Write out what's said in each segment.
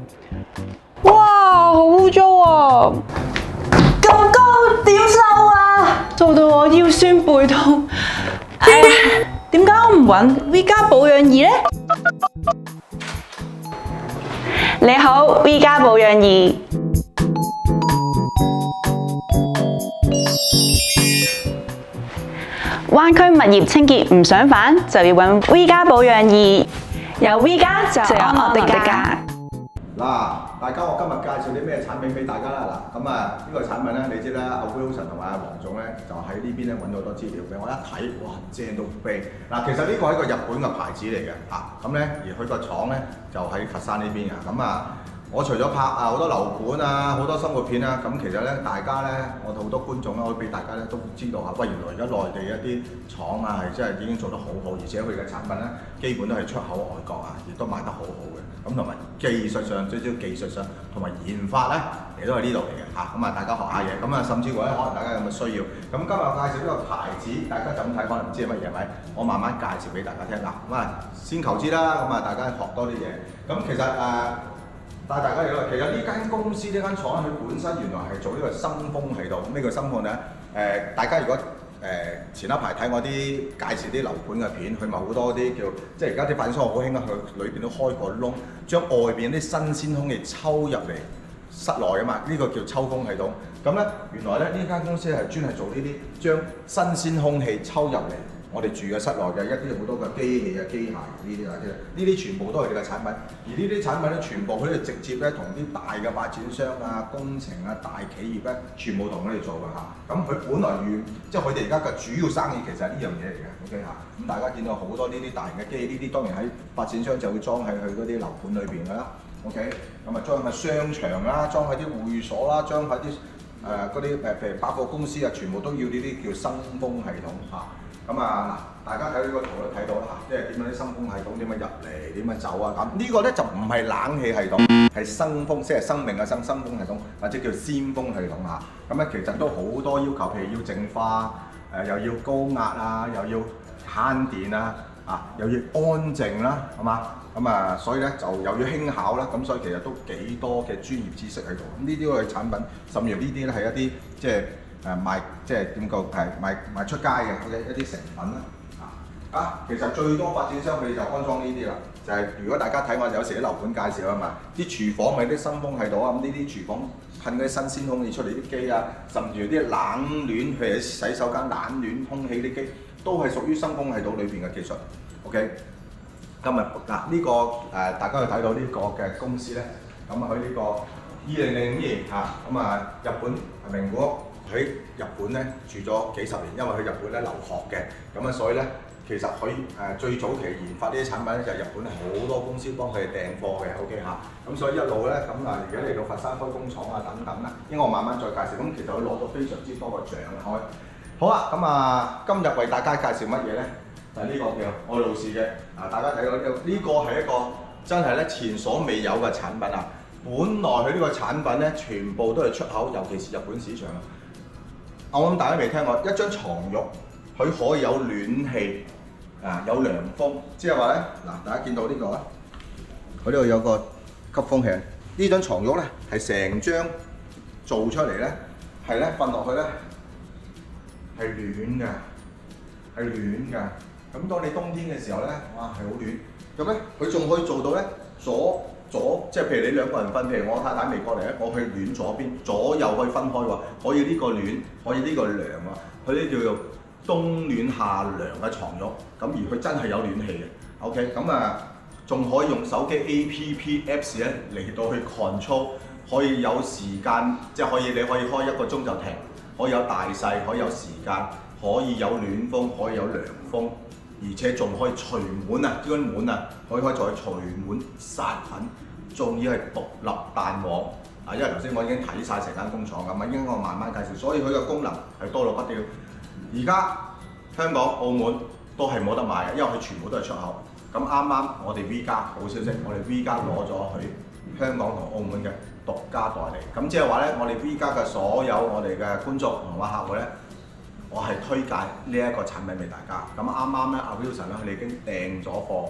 哇，好污糟啊！ 哥哥點收啊？ 做到我腰酸背痛。點解我唔揾 V 家保養儀呢？你好 ，V 家保養儀。灣區物業清潔唔想煩，就要揾 V 家保養儀。有 V 家就有我哋家。 嗱，大家我今日介紹啲咩產品俾大家啦。嗱，咁啊呢個產品咧，你知啦，阿 Wilson 同埋阿黃總咧就喺呢邊咧揾咗好多資料俾我一睇，哇，正到飛！嗱，其實呢個係一個日本嘅牌子嚟嘅，咁咧而佢個廠咧就喺佛山呢邊嘅，咁啊。我除咗拍好多樓盤啊，好多生活片啊，咁其實咧，大家咧，我哋好多觀眾咧，可以俾大家咧都知道下，喂，原來而家內地一啲廠啊，係真係已經做得好好，而且佢嘅產品咧，基本都係出口外國啊，亦都賣得好好嘅。咁同埋技術上，最少技術上同埋研發咧，亦都係呢度嚟嘅嚇。咁啊，大家學下嘢，咁啊，甚至乎咧，可能大家有冇需要？咁今日介紹呢個牌子，大家就咁睇，可能唔知係乜嘢，係咪？我慢慢介紹俾大家聽嗱。咁啊，先求知啦，咁啊，大家學多啲嘢。咁其實但係大家嚟講，其實呢間公司呢間廠佢本身原來係做呢個生風系統。咩叫生風咧？大家如果前一排睇我啲介紹啲樓盤嘅片，佢咪好多啲叫，即係而家啲發展商好興啊，佢裏邊都開個窿，將外邊啲新鮮空氣抽入嚟室內啊嘛。呢個叫抽風系統。咁咧，原來咧呢間公司係專係做呢啲將新鮮空氣抽入嚟我哋住嘅室內嘅一啲好多嘅機器啊、機械呢啲啊，呢啲全部都係佢哋嘅產品。而呢啲產品咧，全部佢哋直接咧同啲大嘅發展商啊、工程啊、大企業咧，全部同佢哋做嘅嚇。咁佢本來即係佢哋而家嘅主要生意其實係呢樣嘢嚟嘅 ，OK 嚇。咁大家見到好多呢啲大型嘅機，呢啲當然喺發展商就會裝喺佢嗰啲樓盤裏邊㗎啦 ，OK。咁啊裝喺商場啦，裝喺啲會所啦，裝喺啲嗰啲譬如百貨公司啊，全部都要呢啲叫生風系統嚇。咁啊嗱，大家睇呢個圖都睇到啦，即係點樣啲生風系統點樣入嚟，點樣走啊咁。呢個咧就唔係冷氣系統，係生風，即係生命嘅生風系統，或者叫鮮風系統嚇。咁咧其實都好多要求，譬如要淨化，又要高壓啊，又要慳電啊，又要安靜啦，係嘛？咁啊，所以咧就又要輕巧啦，咁所以其實都幾多嘅專業知識喺度。咁呢啲嘅產品，甚至乎呢啲咧係一啲即係。賣即係點講係賣出街嘅一啲成品啦其實最多發展商佢哋就安裝呢啲啦，就係、如果大家睇我有時啲樓盤介紹啊嘛，啲廚房咪啲新風喺度啊，咁呢啲廚房噴嗰啲新鮮空氣出嚟啲機啊，甚至啲冷暖譬如洗手間冷暖空氣啲機，都係屬於新風系統裏邊嘅技術。OK， 今日呢個大家去睇到呢個嘅公司咧，咁佢呢個2005年日本名古屋。喺日本咧住咗幾十年，因為去日本咧留學嘅，咁啊所以咧其實佢最早期研發呢啲產品咧就係日本好多公司幫佢哋訂貨嘅 ，OK 嚇，咁所以一路咧咁而家嚟到佛山開工廠啊等等啦，應該我慢慢再介紹。咁其實佢攞到非常之多個獎開。好啦，咁今日為大家介紹乜嘢咧？就係呢個叫愛路士嘅，大家睇到呢個係一個真係咧前所未有嘅產品啊！本來佢呢個產品咧全部都係出口，尤其是日本市場。我諗大家未聽過，一張床褥佢可以有暖氣有涼風，即係話咧大家見到呢個咧，佢呢度有個吸風器。呢張床褥咧係成張做出嚟咧，係咧瞓落去咧係暖㗎，係暖㗎。咁當你冬天嘅時候咧，哇係好暖。咁咧佢仲可以做到咧即係譬如你兩個人瞓，譬如我太太未過嚟咧，我去暖左邊，左右可以分開喎，可以呢個暖，可以呢個涼啊，佢呢叫做冬暖夏涼嘅床褥，咁而佢真係有暖氣嘅 ，OK， 咁仲可以用手機 APP Apps 咧嚟到去 control， 可以有時間，即係你可以開1個鐘就停，可以有大細，可以有時間，可以有暖風，可以有涼風。而且仲可以除蟎呢個蟎可以再除蟎殺菌，仲要係獨立彈簧因為頭先我已經睇晒成間工廠咁應該我慢慢介紹，所以佢嘅功能係多到不得了。而家香港、澳門都係冇得買嘅，因為佢全部都係出口。咁啱我哋 V 家好消息，我哋 V 家攞咗佢香港同澳門嘅獨家代理。咁即係話咧，我哋 V 家嘅所有我哋嘅觀眾同埋客戶咧。我係推介呢一個產品俾大家。咁啱咧，阿 Wilson 咧，佢哋已經訂咗貨，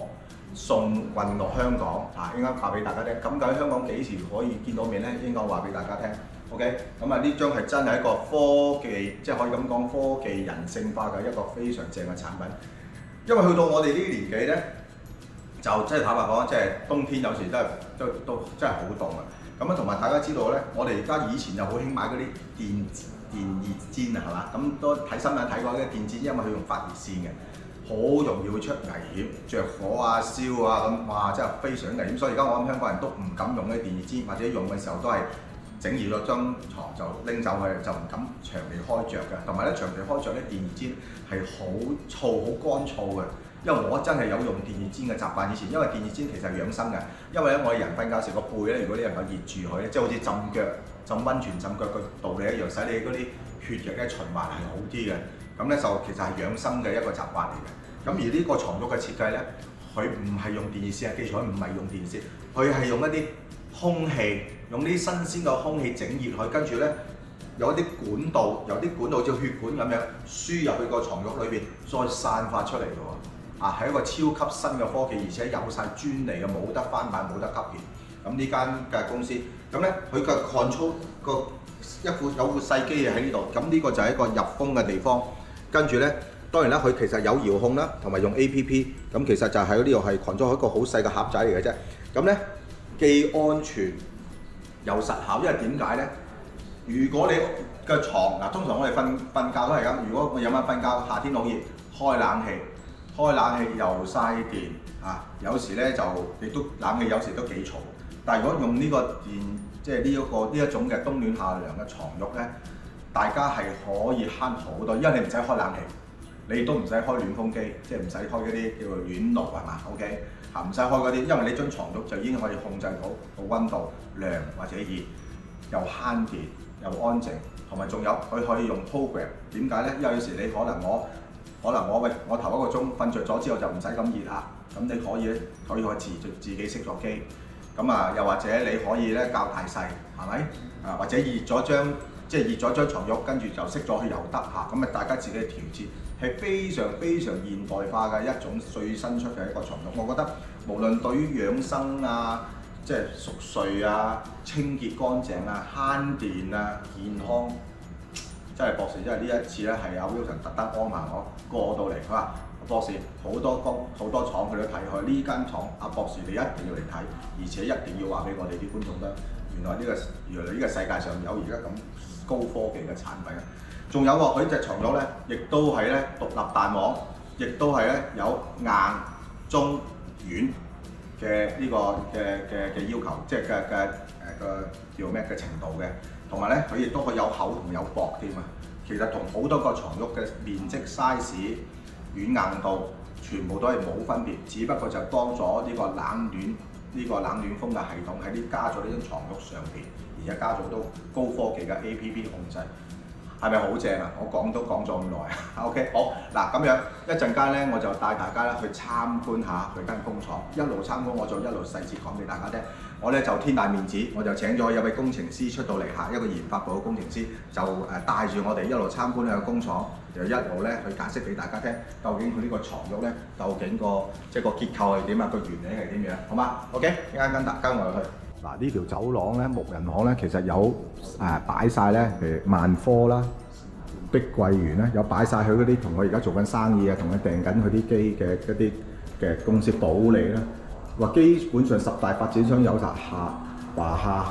送運落香港啊，應該話俾大家聽。咁究竟香港幾時可以見到面咧？應該話俾大家聽。OK， 咁啊呢張係真係一個科技，即係可以咁講科技人性化嘅一個非常正嘅產品。因為去到我哋呢啲年紀咧，就即係坦白講，即係冬天有時都真係好凍啊！咁啊，同埋大家知道咧，我哋而家以前就好興買嗰啲電熱氈啊，係嘛？咁都睇新聞睇過呢個電氈，因為佢用發熱線嘅，好容易會出危險，着火啊、燒啊咁，哇！真係非常危險。所以而家我諗香港人都唔敢用呢啲電熱氈，或者用嘅時候都係整熱咗張床就拎走佢，就唔敢長期開着嘅。同埋咧，長期開着咧電熱氈係好燥、好乾燥嘅。因為我真係有用電熱氈嘅習慣，以前因為電熱氈其實係養生嘅，因為咧我哋人瞓覺時個背咧，如果你能夠熱住佢咧，即係好似浸腳、浸溫泉、浸腳嘅道理一樣，使你嗰啲血液咧循環係好啲嘅。咁咧就其實係養生嘅一個習慣嚟嘅。咁而呢個床褥嘅設計咧，佢唔係用電熱線啊，記住佢唔係用電熱線，佢係用一啲空氣，用啲新鮮嘅空氣整熱佢，跟住咧有一啲管道，有啲管道好似血管咁樣輸入去個床褥裏邊，再散發出嚟嘅喎。啊，係一個超級新嘅科技，而且有晒專利嘅，冇得翻版，冇得吸熱。咁呢間嘅公司，咁咧佢嘅 control 個有副細機喺呢度，咁呢個就係一個入風嘅地方。跟住咧，當然啦，佢其實有遙控啦，同埋用 APP。咁其實就喺呢度係 control 一個好細嘅盒仔嚟嘅啫。咁咧既安全又實效，因為點解咧？如果你嘅床嗱，通常我哋瞓覺都係咁。如果我夜晚瞓覺，夏天好熱，開冷氣。開冷氣又嘥電啊！有時咧就亦都冷氣有時都幾嘈，但係如果用呢個電，即係呢一種嘅冬暖夏涼嘅床褥咧，大家係可以慳好多，因為你唔使開冷氣，你亦都唔使開暖風機，即係唔使開嗰啲叫做暖爐係嘛 ？OK 嚇，唔使開嗰啲，因為你張床褥就已經可以控制到個溫度涼或者熱，又慳電又安靜，同埋仲有佢可以用 program。點解咧？因為有時你可能我頭一個鐘瞓着咗之後就唔使咁熱啦，咁你可以自己熄咗機，咁啊又或者你可以咧較大細，係咪？啊或者熱咗張床褥，跟住就熄咗佢又得嚇，咁啊大家自己調節，係非常非常現代化嘅一種最新出嘅一個床褥。我覺得無論對於養生啊，即係熟睡啊、清潔乾淨啊、慳電啊、健康。真係博士，因為呢一次咧係阿 Wilson 特登安排我過到嚟，佢話博士好多廠佢都睇，佢呢間廠阿博士你一定要嚟睇，而且一定要話俾我哋啲觀眾聽，原來呢個世界上有而家咁高科技嘅產品。仲有喎，佢隻床褥咧，亦都係咧獨立彈簧，亦都係咧有硬、中、軟嘅呢個嘅要求，即係叫咩嘅程度嘅。同埋咧，佢亦都可以有厚同有薄添啊！其實同好多個床褥嘅面積、size、軟硬度，全部都係冇分別，只不過就幫咗呢個冷暖風嘅系統喺呢加咗呢張床褥上邊，而且加咗好多高科技嘅 APP 控制，係咪好正啊？我講咗咁耐啊！OK， 好嗱，咁樣一陣間咧，我就帶大家咧去參觀下佢間工廠，一路參觀我就一路細節講俾大家聽。我咧就天大面子，我就請咗有位工程師出到嚟嚇，一個研發部嘅工程師就帶住我哋一路參觀呢個工廠，就一路咧去解釋俾大家聽，究竟佢呢個床褥咧，究竟即係個結構係點啊，個原理係點樣，好嗎 ？OK，一陣間跟我去。嗱，呢條走廊咧，木人巷咧，其實有擺晒咧，譬如萬科啦、碧桂園咧，有擺晒佢嗰啲同我而家做緊生意啊，同佢訂緊佢啲機嘅一啲嘅公司保利啦。話基本上10大發展商有曬華夏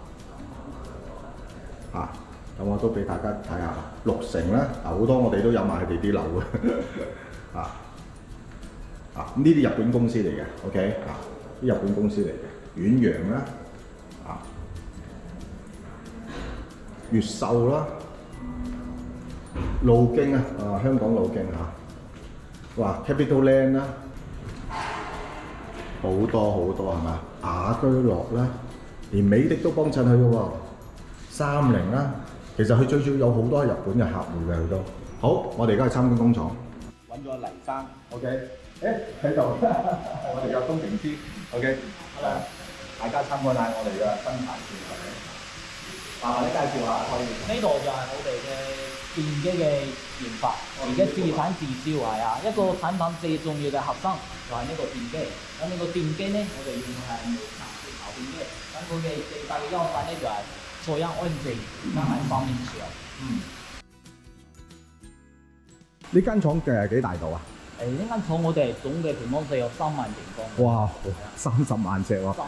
嚇，咁我都俾大家睇下綠城啦，好多我哋都有買佢哋啲樓嘅咁呢啲日本公司嚟嘅 ，OK 啲日本公司嚟嘅，遠洋啦越秀啦，路徑香港路徑哇 Capital Land 啦。好多係嘛？雅居樂啦，連美的都幫襯佢嘅喎，30啦。其實佢最主要有好多日本嘅客戶嘅佢都。好，我哋而家去參觀工廠。揾咗黎生 ，OK， 喺度，我哋嘅工程師 ，OK， 大家參觀下我哋嘅生產線。麻煩你介紹下可以。 呢度就係我哋嘅電機嘅研發，而家自產自銷係啊，一個產品最重要嘅核心就係呢個電機。咁呢個電機咧，我哋用嘅係牛電機。咁佢嘅最大嘅優勢咧就係噪音安靜，加埋方面長。 呢間廠嘅幾大度啊？ 呢間廠我哋總嘅平方尺有3萬平方。 哇，30萬尺喎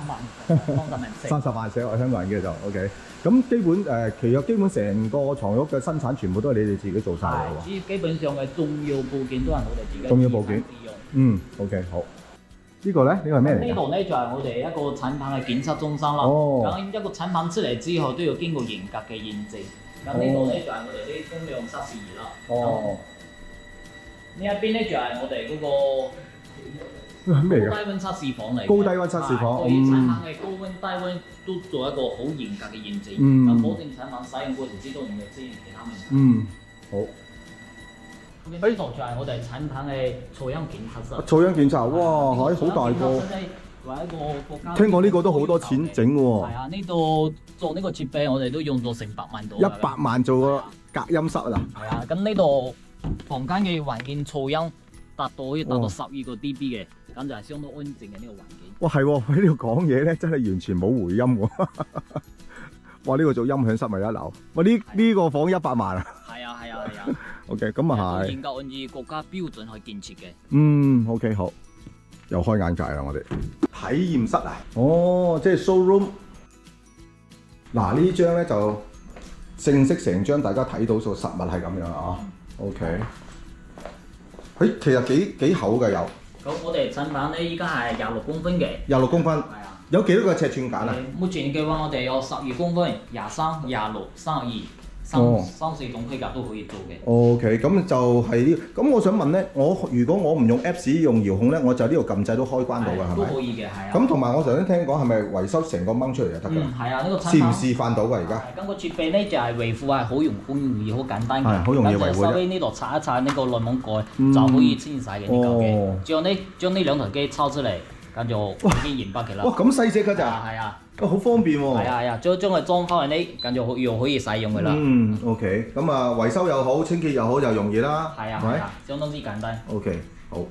！30萬尺，我香港人嘅就 OK。咁基本其實基本成個床褥嘅生產全部都係你哋自己做晒嘅喎。 基本上嘅重要部件都係我哋自己。 重要部件。OK 好。呢個咧，呢個係咩嚟㗎？ 呢度咧就係我哋一個產品嘅檢測中心啦。咁一個產品出嚟之後都要經過嚴格嘅驗證。咁呢度咧就係我哋啲風量測試儀啦。呢一邊咧就係我哋嗰個咩嚟㗎？ 高低溫測試房嚟。 高低溫測試房。 對產品嘅高溫低溫都做一個好嚴格嘅驗證，咁保證產品使用過程之中唔會出現其他問題。 好。 呢度就係我哋產品嘅噪音檢測室。 噪音檢測，哇，好大個。聽講呢個都好多錢整喎。 係啊，呢度做呢個設備，我哋都用咗成100萬度。 100萬做個隔音室啊！ 係啊，咁呢度房間嘅環境噪音可以達到12個 dB 嘅，咁就係相當安靜嘅呢個環境。哇，係喎， 喺呢度講嘢咧，真係完全冇回音喎。哇，呢個做音響室咪一流。哇，呢個房100萬啊！ 係啊。 OK， 咁啊係。 嚴格按照國家標準去建設嘅。 OK 好，又開眼界啦我哋。體驗室啊，即係 showroom。嗱呢張咧就正式成張大家睇到數實物係咁樣啊。OK。其實幾厚嘅有。 咁我哋產品咧依家係26公分嘅。26 公分。係啊。有幾多個尺寸揀啊？ 目前嘅話，我哋有12公分、23、26、32。3-4種規格都可以做嘅。OK， 咁就係呢。咁我想問咧，如果我唔用 Apps 用遙控咧，我就呢度撳掣都開關到㗎，係咪？ 都可以嘅，係啊。 咁同埋我頭先聽講係咪維修成個掹出嚟就得㗎？ 係啊，呢個產品示唔示範到㗎而家？ 咁個設備咧就係維護係好容易、好簡單嘅。 係好容易維護。 稍微呢度拆一拆呢個內網蓋就可以清洗嘅呢嚿嘅。之後呢，將呢兩台機抽出嚟，咁就已經完畢嘅啦。 哇，咁細隻㗎咋？ 係啊。 好方便喎！ 係啊，將佢裝翻去呢，咁就又可以使用嘅啦。 OK， 咁啊維修又好，清潔又好，又容易啦。 係啊，相當之簡單。 OK， 好。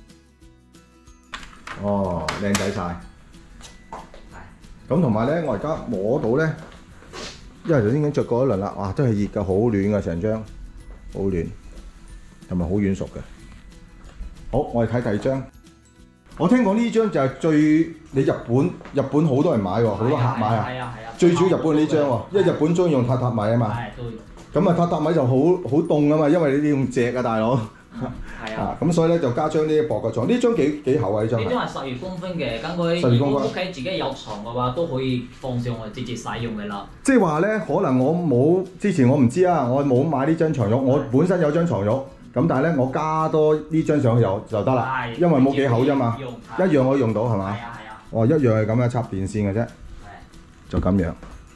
靚仔晒。係。咁同埋咧，我而家摸到咧，因為頭先已經着過一輪啦，哇，真係熱㗎，好暖㗎成張，好暖，同埋好軟熟嘅。好，我哋睇第二張。我聽講呢張就係你日本好多人買喎，好多客買啊。係啊。最主要日本呢張喎，因為日本中意用榻榻米啊嘛。係，對。咁啊，榻榻米就好凍啊嘛，因為你用席啊，大佬。係啊。咁所以咧就加張呢啲薄嘅床，呢張幾厚啊？呢張。呢張係12公分嘅，咁佢如果屋企自己有床嘅話，都可以放上去直接使用嘅啦。即係話咧，可能我冇之前我唔知啊，我冇買呢張床褥，我本身有張床褥。咁但係咧，我加多呢張上去就得啦，因為冇幾厚啫嘛，一樣可以用到係嘛？係啊。一樣係咁樣插電線嘅啫，就咁樣。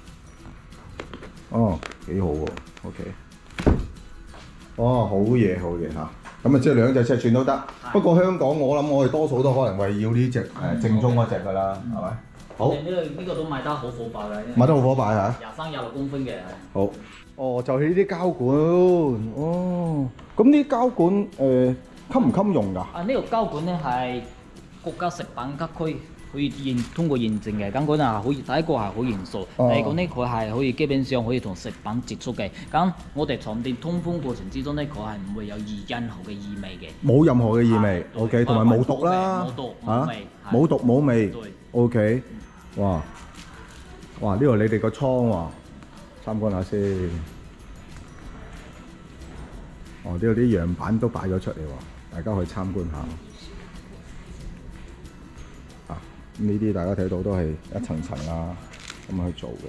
幾好喎 ，OK。好嘢嚇，咁啊即係2隻尺寸都得。不過香港我諗我哋多數都可能為要呢隻正宗嗰隻㗎啦，係咪？好。呢個都賣得好火爆嘅。賣得好火爆嚇。23、26公分嘅。好。就係呢啲膠管，咁呢啲膠管襟唔襟用㗎？呢個膠管咧係國家食品加區可以通過驗證嘅，咁嗰陣可以第一個係好嚴肅，第二個咧佢係可以基本上可以同食品接觸嘅。咁我哋床墊通風過程之中咧，佢係唔會有任何嘅異味嘅。冇任何嘅異味 ，OK， 同埋冇毒啦，冇毒冇味，冇毒冇味 ，OK， 哇，呢度你哋個倉喎。參觀下先。呢度啲樣板都擺咗出嚟喎，大家可以參觀下。呢啲大家睇到都係一層層啊咁去做嘅。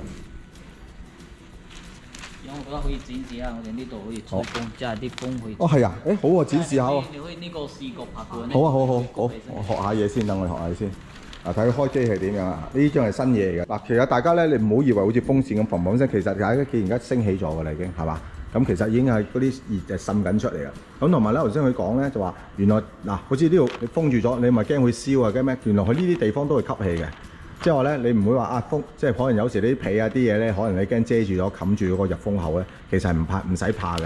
我覺得可以展示下，我哋呢度可以吹風，即係啲風可以。係啊，好啊，展示下喎。你可以呢個視覺拍盤。好，我學下嘢先，等我學下先。睇佢開機係點樣啊？呢張係新嘢嚟嘅。其實大家咧，你唔好以為好似風扇咁砰砰聲，其實大家既然而家升起咗㗎啦，已經係嘛？咁其實已經係嗰啲熱就滲緊出嚟啦。咁同埋咧，頭先佢講咧就話，原來好似呢度你封住咗，你咪驚會燒啊，驚咩？原來佢呢啲地方都會吸氣嘅。即係話咧，你唔會話風，即係可能有時啲被啊啲嘢咧，可能你驚遮住咗、冚住嗰個入風口咧，其實係唔使怕嘅。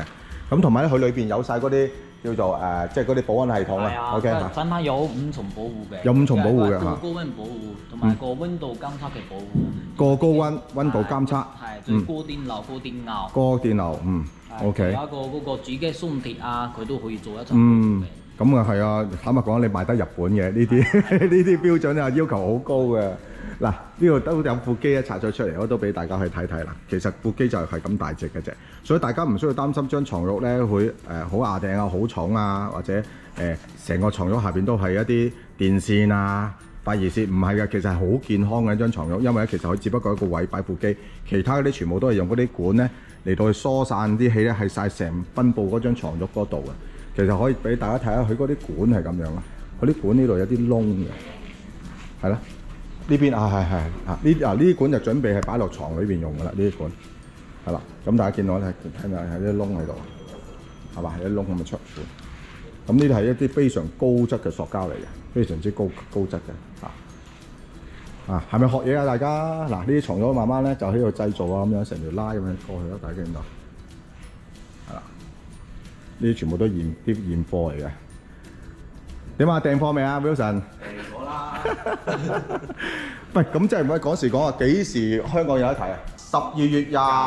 咁同埋咧，佢裏邊有晒嗰啲叫做即係嗰啲保安系統啊。OK 嚇。 產品有5重保護嘅。 有5重保護嘅嚇。 高溫保護同埋個溫度監測嘅保護。 個高溫度監測。 係，仲過電流、過電牛。 過電流，OK。 有一個嗰個主機鬆脫啊，佢都可以做一層保護嘅。 咁啊係啊，坦白講，你賣得日本嘅呢啲呢啲標準啊要求好高嘅。嗱，呢度都有副機拆咗出嚟，我都俾大家去睇睇啦。其實副機就係咁大隻嘅啫，所以大家唔需要擔心張床褥咧會好牙頂啊、好重啊，或者成個床褥下邊都係一啲電線啊、發熱線，唔係嘅，其實係好健康嘅一張床褥，因為咧其實佢只不過一個位擺副機，其他嗰啲全部都係用嗰啲管咧嚟到去疏散啲氣咧，係晒成分佈嗰張床褥嗰度嘅。其實可以俾大家睇下佢嗰啲管係咁樣啊，佢啲管呢度有啲窿嘅，係啦。呢邊呢啲管就準備係擺落床裏邊用㗎啦，呢啲管係啦。咁大家見到咧，睇咪係啲窿喺度，係嘛？係啲窿咁嘅出管。咁呢啲係一啲非常高質嘅塑膠嚟嘅，非常之高質嘅係咪學嘢啊？大家嗱，呢啲床褥慢慢咧就喺度製造啊，咁樣成條拉咁樣過去咯，大家見到係啦。呢啲全部都係現貨嚟嘅。點啊？訂貨未啊 ，Wilson？ 訂咗啦。喂，咁即係唔可以講時講啊？幾時香港有得睇啊？12月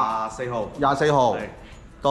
24號到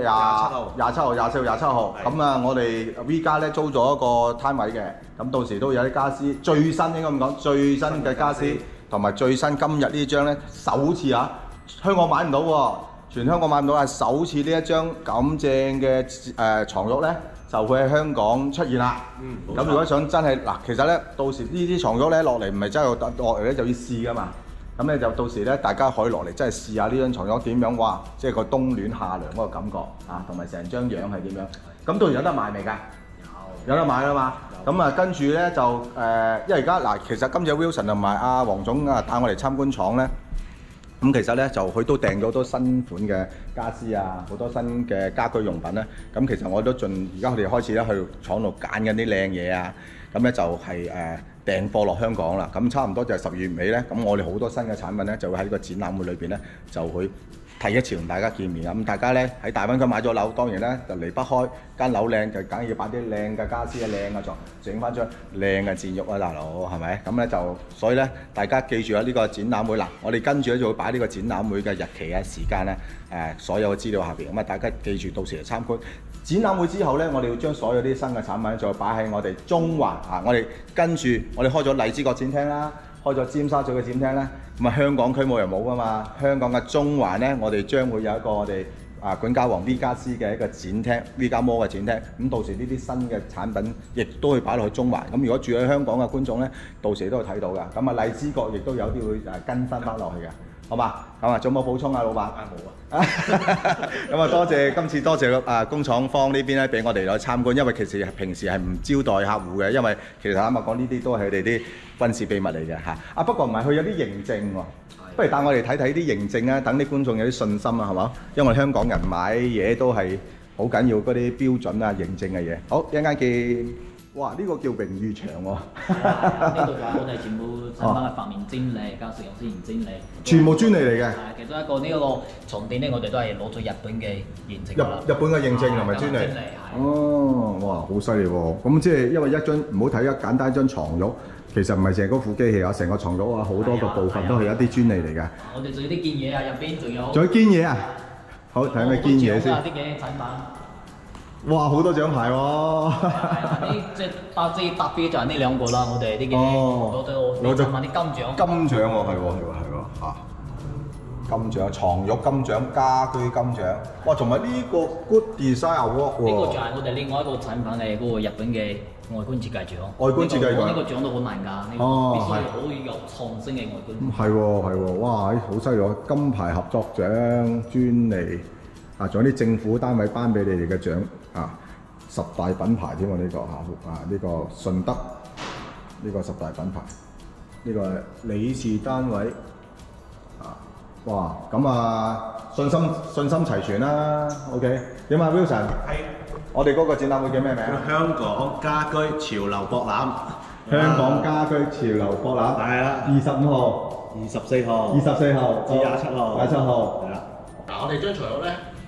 27號。咁啊，我哋 V 家咧租咗一個攤位嘅，咁到時都有啲家私，最新應該咁講，最新嘅家私同埋最新今日呢張咧，首次啊，香港買唔到喎，全香港買唔到啊！首次呢一張咁正嘅床褥咧，就會喺香港出現啦。咁如果想真係嗱，其實咧到時呢啲床褥咧落嚟唔係真係落嚟咧就要試噶嘛。咁咧就到時咧大家可以落嚟真係試下呢張床褥點樣，哇！即係個冬暖夏涼嗰個感覺啊，同埋成張樣係點樣。咁到時有得賣未㗎？有得買啦嘛。咁啊跟住咧就因為而家嗱，其實今次 Wilson 同埋阿黃總啊帶我嚟參觀廠咧。咁其實咧就佢都訂咗好多新款嘅家私啊，好多新嘅家居用品咧。咁其實我都而家佢哋開始咧去廠度揀緊啲靚嘢啊。咁咧就係訂貨落香港啦。咁差唔多就係12月尾咧。咁我哋好多新嘅產品咧就會喺呢個展覽會裏邊咧就會第一次同大家見面啊！咁大家咧喺大灣區買咗樓，當然咧就離不開間樓靚，就梗要擺啲靚嘅家私啊、靚嘅床，整翻張靚嘅墊褥啊，大佬係咪？咁咧就所以咧，大家記住啊！呢個展覽會嗱，我哋跟住咧就會擺呢個展覽會嘅日期啊、時間咧所有嘅資料下邊，咁啊大家記住到時嚟參觀。展覽會之後咧，我哋要將所有啲新嘅產品再擺喺我哋中環啊！我哋跟住我哋開咗荔枝角展廳啦。開咗尖沙咀嘅展廳咧，咁啊香港區冇人冇噶嘛，香港嘅中環咧，我哋將會有一個我哋管家王 V 家私嘅一個展廳 ，V 家摩嘅展廳。咁到時呢啲新嘅產品亦都會擺落去中環。咁如果住喺香港嘅觀眾咧，到時都會睇到㗎。咁啊荔枝角亦都有啲會更新翻落去嘅，好嘛？咁啊仲有冇補充啊，老闆？冇啊。咁啊多謝工廠方呢邊咧，俾我哋嚟參觀，因為其實平時係唔招待客戶嘅，因為其實坦白講呢啲都係佢哋啲軍事秘密嚟嘅嚇。不過唔係，佢有啲認證喎。不如帶我哋睇睇啲認證啊，等啲觀眾有啲信心啊，係嘛？因為香港人買嘢都係好緊要嗰啲標準啊、認證嘅嘢。好，一陣間見。哇！呢個叫榮譽牆喎。 呢度我哋全部產品嘅發明專利加實用先驗專利。 全部專利嚟嘅。 其中一個呢個床墊咧，我哋都係攞咗日本嘅認證。 日本嘅認證同埋專利。哦，哇！好犀利喎！咁即係因為一張唔好睇一簡單一張床褥，其實唔係成個副機器啊，成個床褥啊，好多個部分都係一啲專利嚟嘅。 我哋仲有啲堅嘢啊，入邊仲有。 仲有堅嘢啊！好，睇下咩堅嘢先。 啲嘅產品。 哇！好多獎牌喎！ 呢即係特別就係呢兩個啦，我哋啲嘅攞咗啲金獎。金獎喎， 係喎嚇！金獎床褥金獎、家居金獎，哇！同埋呢個 Good Design Award 喎。 呢個就係我哋另外一個產品嘅嗰個日本嘅外觀設計獎。 外觀設計獎。 呢個獎都好難㗎，呢個必須係好有創新嘅外觀。 係喎，哇！好犀利喎！金牌合作獎專利啊，仲有啲政府單位頒俾你哋嘅獎。10大品牌添喎，呢個呢個順德呢個10大品牌，呢個係理事單位哇！咁信心齊全啦。OK， 點啊 Wilson？ 係。我哋嗰個展覽會叫咩名？ 香港家居潮流博覽。 香港家居潮流博覽。 係啦。 25號、 24號、 24號至27號。 27號。 係啦。嗱，我哋張床褥咧。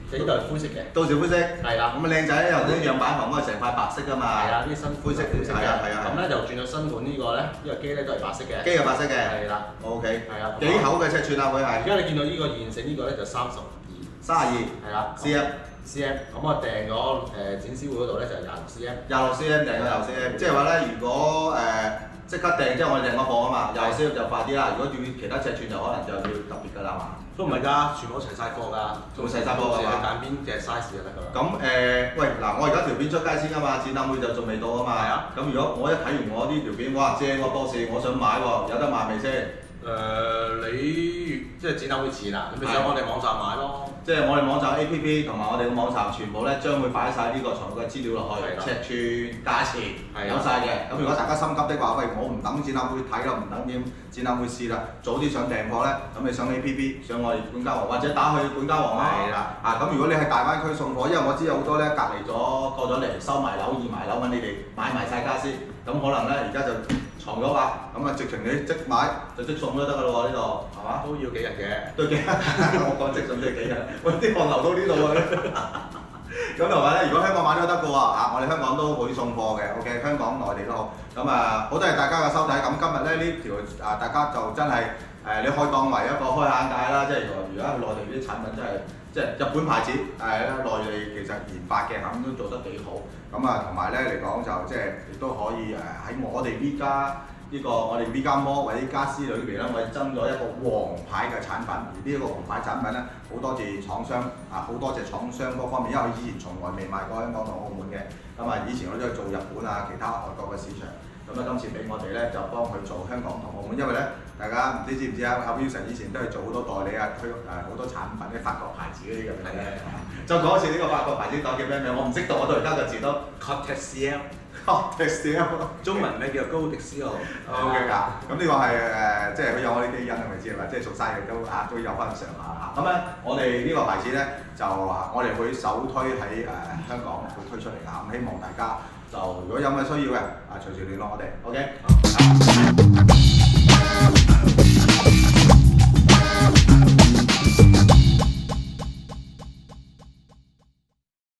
呢度係灰色嘅， 到時灰色。 係啦。 咁啊靚仔又啲樣板房嗰個成塊白色㗎嘛。 係啊，啲新灰色嘅。係啊係啊。 咁咧就轉咗新款呢個咧，呢個機咧都係白色嘅。 機係白色嘅。 係啦。 OK。 係啊。 幾厚嘅尺寸啊？佢係。 而家你見到呢個現成呢個咧就32。 32。係啦。cm。 咁我訂咗展銷會嗰度咧就係26cm。 26cm訂咗26cm，即係話咧，如果即刻訂，即係我哋訂個貨啊嘛，26cm就快啲啦。如果要其他尺寸就可能就要特別㗎啦嘛。 都唔係㗎，全部齊晒貨㗎， 仲齊晒貨㗎嘛。 揀邊隻 size 就得㗎啦。 咁喂嗱，我而家條片出街先㗎嘛，展覽會就仲未到啊嘛。係啊。咁如果我一睇完我呢條片，哇正喎 boss，我想買喎，有得賣未先？ 你即係展覽會前啊，咁你上我哋網站買咯。 即係我哋網站 APP 同埋我哋嘅網站全部咧將會擺晒呢個財務嘅資料落去，尺寸、價錢有晒嘅。咁如果大家心急的話，喂，我唔等展覽會睇啦，唔等點展覽會試啦，早啲想訂貨咧，咁你上 APP 上我哋管家王或者打去管家王啦。係啦。咁如果你係大灣區送貨，因為我知有好多咧隔離咗過咗嚟收埋樓、移埋樓揾你哋買埋晒傢俬，咁可能咧而家就藏咗吧，咁啊直情你即買就即送都得㗎咯喎，呢度係嘛？ 都要幾日嘅。 都幾，我講即送都要幾日，喂啲汗流到呢度啊！咁同埋咧，如果香港買都得㗎喎，我哋香港都會送貨嘅 ，OK， 香港、內地都好。咁好多謝大家嘅收睇。咁今日咧呢條大家就真係你可以當為一個開眼界啦，即係而家內地啲產品真係即係日本牌子，內地其實研發嘅咁都做得幾好。咁同埋咧嚟講就即係亦都可以喺我哋呢家呢個我哋 V 家摩或者家私裏邊咧，我哋增咗一個王牌嘅產品。而呢一個王牌產品咧，好多謝廠商好多謝廠商嗰方面，因為佢以前從來未賣過香港同澳門嘅。咁以前我都係做日本其他外國嘅市場。咁今次俾我哋咧就幫佢做香港同澳門，因為咧大家唔知知唔知阿 Wilson 以前都係做好多代理推好多產品啲法國牌子嗰啲咁樣嘅。就講一次呢個法國牌子袋叫咩名？我唔識讀，我到而家個字都 Cocktail。 中文名叫高迪斯奧。 OK 㗎，咁呢個係即係佢有我啲基因係咪知啊？即係熟晒嘅都有翻上下嚇。咁咧，我哋呢個牌子咧就我哋會首推喺香港會推出嚟㗎。咁希望大家就如果有咩需要嘅隨時聯絡我哋。OK。